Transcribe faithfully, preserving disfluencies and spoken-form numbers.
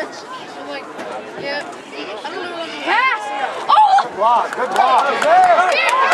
I'm like, yeah. I don't know what to pass. Oh! Good block, good block.